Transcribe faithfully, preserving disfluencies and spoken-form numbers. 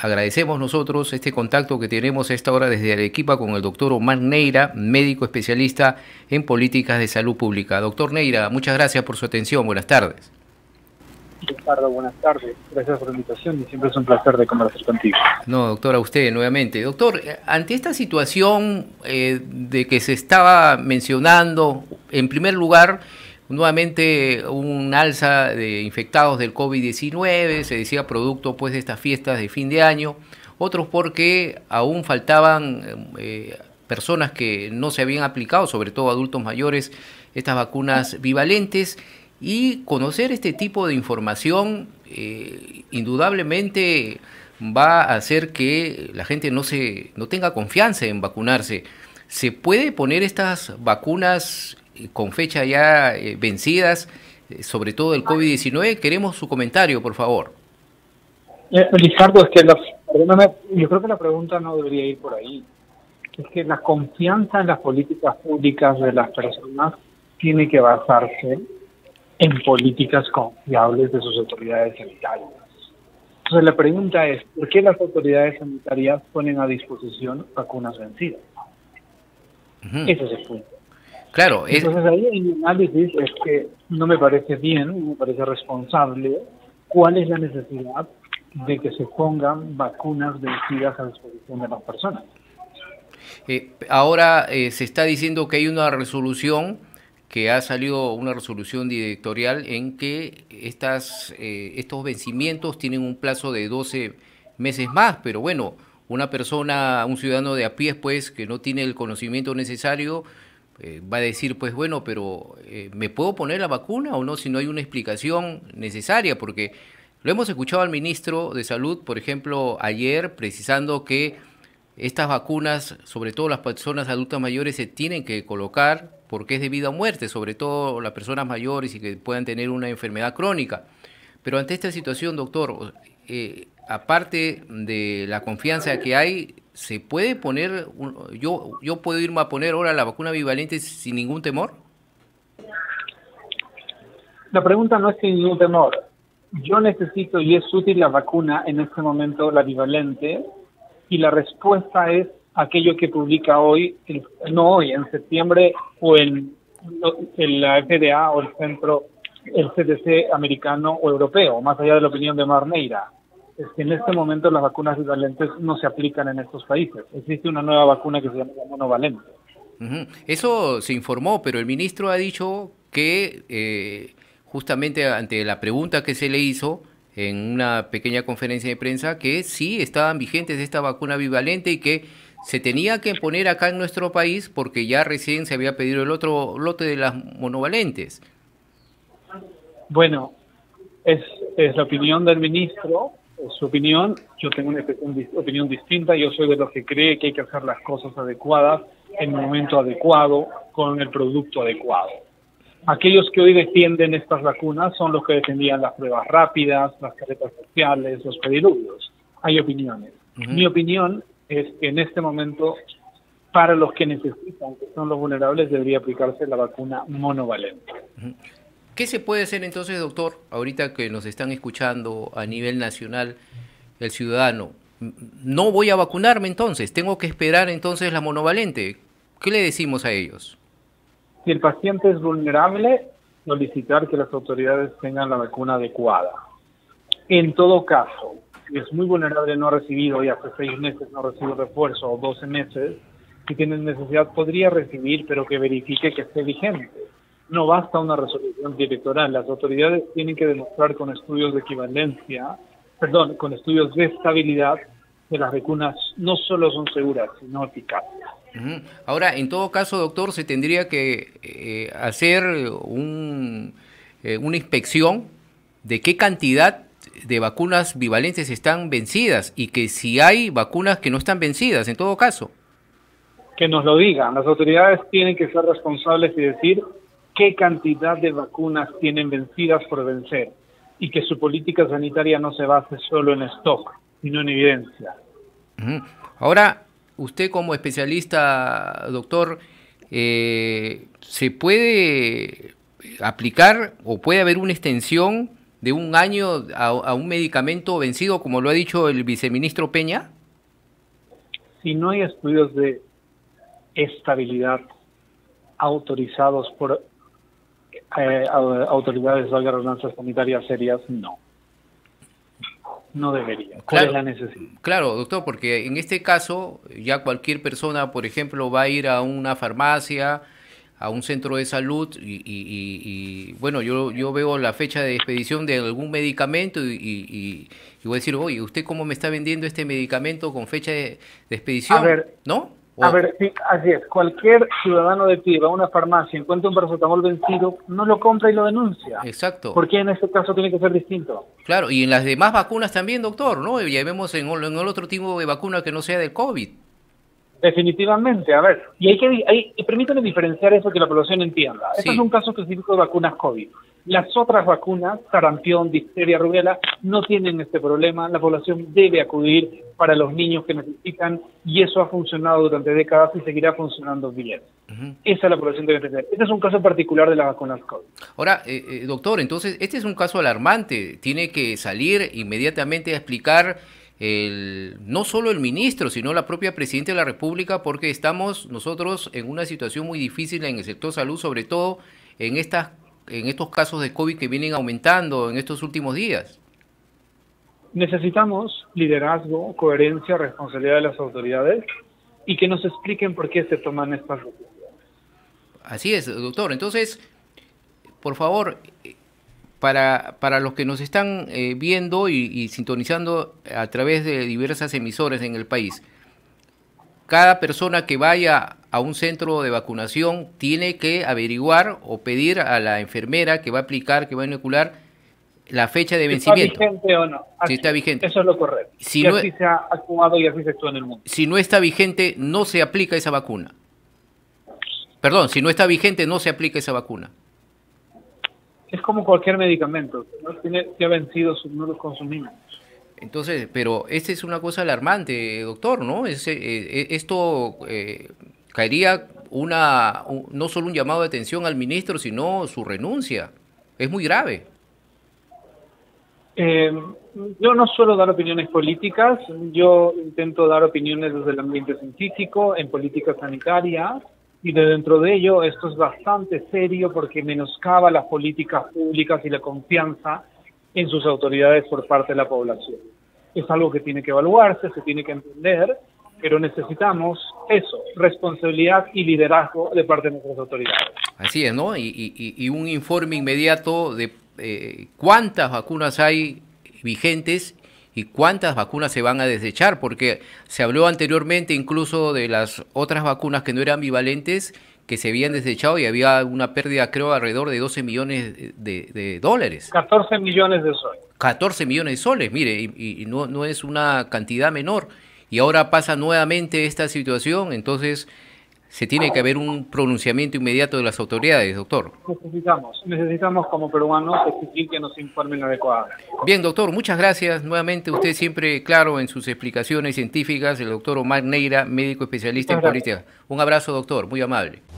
agradecemos nosotros este contacto que tenemos a esta hora desde Arequipa con el doctor Omar Neira, médico especialista en políticas de salud pública. Doctor Neira, muchas gracias por su atención. Buenas tardes. Ricardo, buenas tardes. Gracias por la invitación y siempre es un placer de conversar contigo. No, doctor, a usted nuevamente. Doctor, ante esta situación eh, de que se estaba mencionando, en primer lugar, nuevamente un alza de infectados del COVID diecinueve, se decía producto pues de estas fiestas de fin de año, otros porque aún faltaban eh, personas que no se habían aplicado, sobre todo adultos mayores, estas vacunas bivalentes. Y conocer este tipo de información eh, indudablemente va a hacer que la gente no se no tenga confianza en vacunarse. ¿Se puede poner estas vacunas con fecha ya eh, vencidas, eh, sobre todo el COVID diecinueve? Queremos su comentario, por favor. Eh, Ricardo, es que la, perdóname, yo creo que la pregunta no debería ir por ahí. Es que la confianza en las políticas públicas de las personas tiene que basarse en políticas confiables de sus autoridades sanitarias. Entonces la pregunta es, ¿por qué las autoridades sanitarias ponen a disposición vacunas vencidas? Uh-huh. Ese es el punto. Claro. Es... Entonces ahí en mi análisis es que no me parece bien, no me parece responsable cuál es la necesidad de que se pongan vacunas vencidas a disposición de las personas. Eh, ahora eh, se está diciendo que hay una resolución que ha salido una resolución directorial en que estas, eh, estos vencimientos tienen un plazo de doce meses más, pero bueno, una persona, un ciudadano de a pie, pues, que no tiene el conocimiento necesario, eh, va a decir, pues bueno, pero eh, ¿me puedo poner la vacuna o no si no hay una explicación necesaria? Porque lo hemos escuchado al ministro de Salud, por ejemplo, ayer, precisando que estas vacunas, sobre todo las personas adultas mayores, se tienen que colocar porque es de vida o muerte, sobre todo las personas mayores y que puedan tener una enfermedad crónica. Pero ante esta situación, doctor, eh, aparte de la confianza que hay, ¿se puede poner, un, yo, yo puedo irme a poner ahora la vacuna bivalente sin ningún temor? La pregunta no es sin ningún temor. Yo necesito y es útil la vacuna en este momento, la bivalente, y la respuesta es aquello que publica hoy, no hoy, en septiembre, o en, en la F D A o el centro, el C D C americano o europeo, más allá de la opinión de Omar Neira. Es que en este momento las vacunas bivalentes no se aplican en estos países. Existe una nueva vacuna que se llama monovalente. Uh-huh. Eso se informó, pero el ministro ha dicho que eh, justamente ante la pregunta que se le hizo en una pequeña conferencia de prensa, que sí estaban vigentes esta vacuna bivalente y que se tenía que poner acá en nuestro país porque ya recién se había pedido el otro lote de las monovalentes. Bueno, es, es la opinión del ministro, es su opinión. Yo tengo una opinión distinta. Yo soy de los que cree que hay que hacer las cosas adecuadas en el momento adecuado, con el producto adecuado. Aquellos que hoy defienden estas vacunas son los que defendían las pruebas rápidas, las caretas sociales, los pediluvios. Hay opiniones. Uh-huh. Mi opinión es que en este momento, para los que necesitan, que son los vulnerables, debería aplicarse la vacuna monovalente. Uh-huh. ¿Qué se puede hacer entonces, doctor, ahorita que nos están escuchando a nivel nacional el ciudadano? No voy a vacunarme entonces, tengo que esperar entonces la monovalente. ¿Qué le decimos a ellos? Si el paciente es vulnerable, solicitar que las autoridades tengan la vacuna adecuada. En todo caso, si es muy vulnerable, no ha recibido y hace seis meses no recibe refuerzo o doce meses, si tiene necesidad podría recibir, pero que verifique que esté vigente. No basta una resolución directoral. Las autoridades tienen que demostrar con estudios de equivalencia, perdón, con estudios de estabilidad, que las vacunas no solo son seguras, sino eficaces. Uh-huh. Ahora, en todo caso, doctor, se tendría que eh, hacer un, eh, una inspección de qué cantidad de vacunas bivalentes están vencidas y que si hay vacunas que no están vencidas, en todo caso. Que nos lo digan. Las autoridades tienen que ser responsables y decir qué cantidad de vacunas tienen vencidas por vencer y que su política sanitaria no se base solo en stock, sino en evidencia. Uh-huh. Ahora, usted como especialista, doctor, eh, ¿se puede aplicar o puede haber una extensión de un año a, a un medicamento vencido, como lo ha dicho el viceministro Peña? Si no hay estudios de estabilidad autorizados por eh, autoridades de redundancias sanitarias serias, no. No debería. ¿Cuál Claro, es la necesidad? claro, doctor, porque en este caso ya cualquier persona, por ejemplo, va a ir a una farmacia, a un centro de salud y, y- y- y, bueno, yo, yo veo la fecha de expedición de algún medicamento y, y- y- y voy a decir, oye, ¿usted cómo me está vendiendo este medicamento con fecha de, de expedición? A ver, ¿No? A O- ver, sí, así es. Cualquier ciudadano de pie va a una farmacia, encuentra un paracetamol vencido, no lo compra y lo denuncia. exacto. ¿Por qué en este caso tiene que ser distinto? Claro, y en las demás vacunas también, doctor, ¿no? Ya vemos en, ol- en el otro tipo de vacuna que no sea del COVID. Definitivamente, a ver, y hay que, di- hay, y permítame diferenciar eso que la población entienda. Este Sí. es un caso específico de vacunas COVID. Las otras vacunas, sarampión, difteria, rubela, no tienen este problema. La población debe acudir para los niños que necesitan y eso ha funcionado durante décadas y seguirá funcionando bien. Ujú. Esa la población debe entender. Este es un caso particular de las vacunas COVID. Ahora, eh, eh, doctor, entonces, este es un caso alarmante. Tiene que salir inmediatamente a explicar el, no solo el ministro, sino la propia Presidenta de la República, porque estamos nosotros en una situación muy difícil en el sector salud, sobre todo en estas, en estos casos de COVID que vienen aumentando en estos últimos días. Necesitamos liderazgo, coherencia, responsabilidad de las autoridades y que nos expliquen por qué se toman estas decisiones. Así es, doctor. Entonces, por favor, eh, para, para los que nos están eh, viendo y, y sintonizando a través de diversas emisoras en el país, cada persona que vaya a un centro de vacunación tiene que averiguar o pedir a la enfermera que va a aplicar, que va a inocular, la fecha de Si está vencimiento. vigente o no. Si Así, está vigente. Eso es lo correcto. Si y no- así se ha actuado y así se actúa en el mundo. Si no está vigente, no se aplica esa vacuna. Perdón, si no está vigente, no se aplica esa vacuna. Es como cualquier medicamento. Si no tiene, si ha vencido, no los consumimos. Entonces, pero esta es una cosa alarmante, doctor, ¿no? Es, eh, eh, esto eh, caería una, un- no solo un llamado de atención al ministro, sino su renuncia. Es muy grave. Eh, yo no suelo dar opiniones políticas, yo intento dar opiniones desde el ambiente científico, en política sanitaria, y de dentro de ello esto es bastante serio porque menoscaba las políticas públicas y la confianza en sus autoridades por parte de la población. Es algo que tiene que evaluarse, se tiene que entender, pero necesitamos eso, responsabilidad y liderazgo de parte de nuestras autoridades. Así es, ¿no? Y, y- y un informe inmediato de eh, cuántas vacunas hay vigentes y cuántas vacunas se van a desechar, porque se habló anteriormente incluso de las otras vacunas que no eran bivalentes, que se habían desechado y había una pérdida, creo, alrededor de doce millones de, de dólares. catorce millones de soles. catorce millones de soles, mire, y, y no, no es una cantidad menor. Y ahora pasa nuevamente esta situación, entonces se tiene que haber un pronunciamiento inmediato de las autoridades, doctor. Necesitamos, necesitamos como peruanos exigir que nos informen adecuadamente. Bien, doctor, muchas gracias. Nuevamente, usted siempre claro en sus explicaciones científicas, el doctor Omar Neira, médico especialista en Muchas gracias. política. Un abrazo, doctor, muy amable.